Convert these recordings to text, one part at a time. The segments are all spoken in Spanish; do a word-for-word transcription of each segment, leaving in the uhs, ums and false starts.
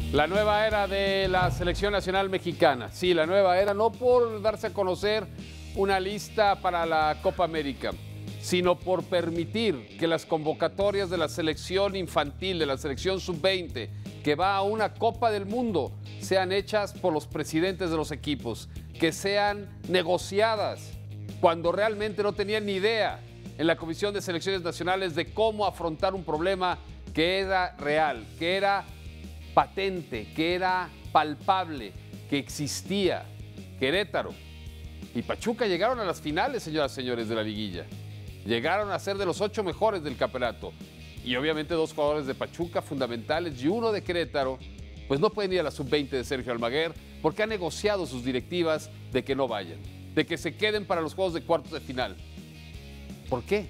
La nueva era de la selección nacional mexicana. Sí, la nueva era, no por darse a conocer una lista para la Copa América, sino por permitir que las convocatorias de la selección infantil, de la selección sub veinte, que va a una Copa del Mundo, sean hechas por los presidentes de los equipos, que sean negociadas cuando realmente no tenían ni idea en la Comisión de Selecciones Nacionales de cómo afrontar un problema que era real, que era patente, que era palpable, que existía. Querétaro y Pachuca llegaron a las finales, señoras y señores, de la liguilla. Llegaron a ser de los ocho mejores del campeonato. Y obviamente dos jugadores de Pachuca fundamentales y uno de Querétaro, pues no pueden ir a la sub veinte de Sergio Almaguer porque ha negociado sus directivas de que no vayan, de que se queden para los juegos de cuartos de final. ¿Por qué?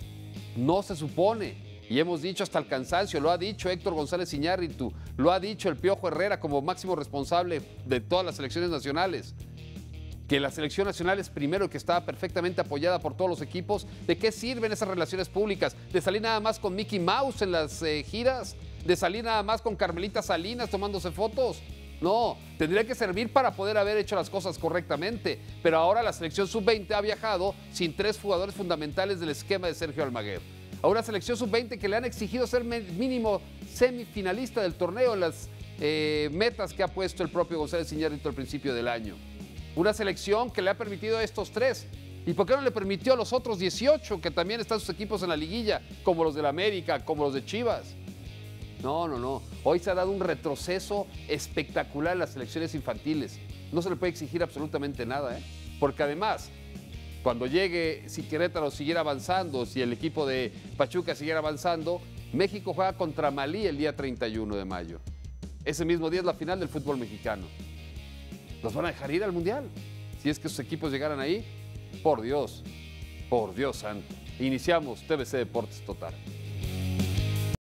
No se supone. Y hemos dicho hasta el cansancio, lo ha dicho Héctor González Iñárritu, lo ha dicho el Piojo Herrera como máximo responsable de todas las selecciones nacionales, que la selección nacional es primero, que estaba perfectamente apoyada por todos los equipos. ¿De qué sirven esas relaciones públicas? ¿De salir nada más con Mickey Mouse en las eh, giras? ¿De salir nada más con Carmelita Salinas tomándose fotos? No, tendría que servir para poder haber hecho las cosas correctamente. Pero ahora la selección sub veinte ha viajado sin tres jugadores fundamentales del esquema de Sergio Almaguer. A una selección sub veinte que le han exigido ser mínimo semifinalista del torneo en las eh, metas que ha puesto el propio González Iñárritu al principio del año. Una selección que le ha permitido a estos tres. ¿Y por qué no le permitió a los otros dieciocho que también están sus equipos en la liguilla, como los del América, como los de Chivas? No, no, no. Hoy se ha dado un retroceso espectacular en las selecciones infantiles. No se le puede exigir absolutamente nada, ¿eh? Porque además, cuando llegue, si Querétaro siguiera avanzando, si el equipo de Pachuca siguiera avanzando, México juega contra Malí el día treinta y uno de mayo. Ese mismo día es la final del fútbol mexicano. ¿Nos van a dejar ir al Mundial? Si es que sus equipos llegaran ahí, por Dios, por Dios santo. Iniciamos T V C Deportes Total.